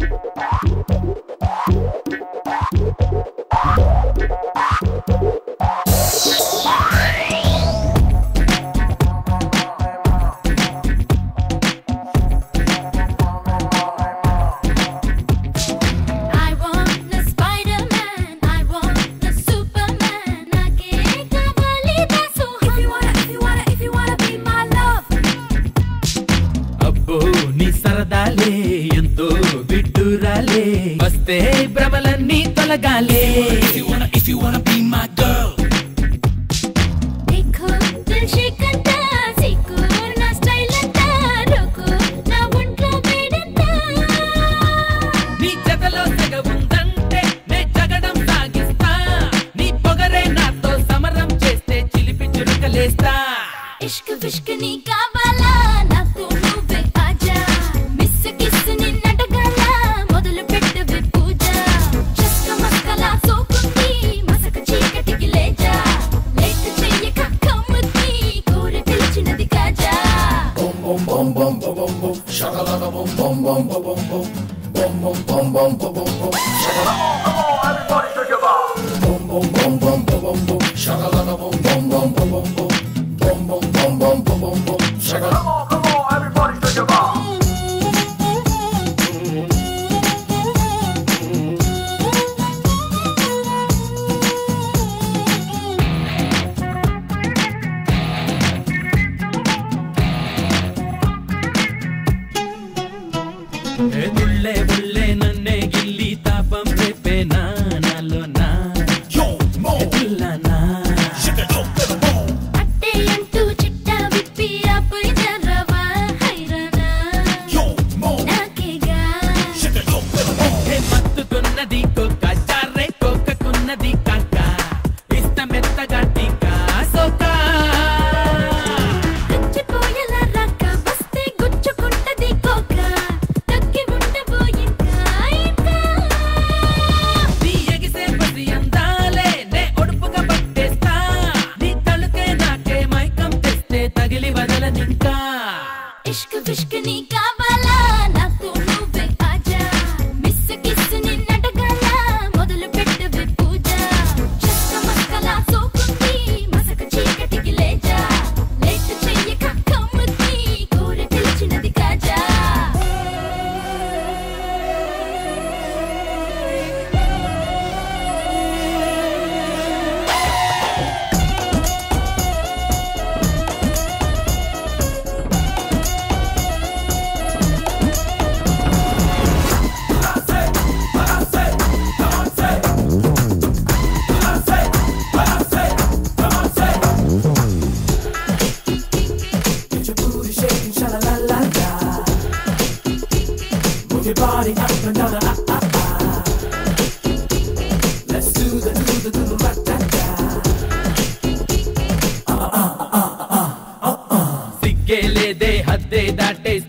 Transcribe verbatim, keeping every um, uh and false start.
వస్తే భ్రమలన్నీ తొలగాలే. If you wanna, if you wanna be my girl. देखो दिल शेकता सीको ना स्टाइल अंता रोको ना ఒంట్లో వేడంతా. నీ జతలో తెగ ఉందంటే నే జగడం సాగిస్తా. నీ పొగరే నాతో సమరం చేస్తే చిలిపి చురుకలేస్తా. ఇష్క్ విష్క్ నీ కావాలా నాతో నువ్వే ఆజా. మిస్ కిస్ నిన్నటగల మొదలు పెట్టవే పూజ. చస్క మస్కలా సోకుంది మసక చీకటికి లేజా. లేట్ చెయ్యక కమ్ముతి కోరి పిలిచినది కాజా. Bum bum bum bum bum bum bum, shakalaka bum bum bum bum bum bum, bum bum bum bum bum bum bum, shakalaka. Come on, everybody, shake your bum. Bum bum bum bum bum bum bum, shakalaka bum bum bum bum bum bum, bum bum bum bum bum bum bum, shakalaka. Come on, come on, everybody, shake your bum. ఉల్లే ఉల్లే నన్నే గిల్లి తాపం రేపేనా నాలోనా ఎదుల్లానా. అట్టే అంటూ చిట్టా విప్పి ఆపై జరవా హైరానా నాకేగా. ఏ మత్తుకున్నది కోక చారే కోకకున్నది కాక ఇష్టమెత్తగా టీకా సోకా. గచ్చిపోయేలా రాక వస్తే గుచ్చుకుంటది కోక. తగ్గి ఉండబోయింకా ఇంకా. నీ ఎగిసే పసి అందాలే నే ఒడుపుగా పట్టేస్తా. నీ తలుకే నాకే మైకం తెస్తే తగిలి వదలనింకా. ఇష్క్ విష్క్ నీ కావాలా నాతో నువ్వే ఆజా. మిస్ కిస్ నిన్నటగల మొదలు పెట్టవే పూజ. చస్క మస్కలా సోకుంది మసక చీకటికి లేజా. లేట్ చెయ్యక కమ్ముతి కోరి పిలిచినది కాజా. Get your booty shaking, shala la la la. Move your body up and down, ah ah ah. Let's do the do the do the rat tat tat. సిగ్గే లేదే హద్దే దాటే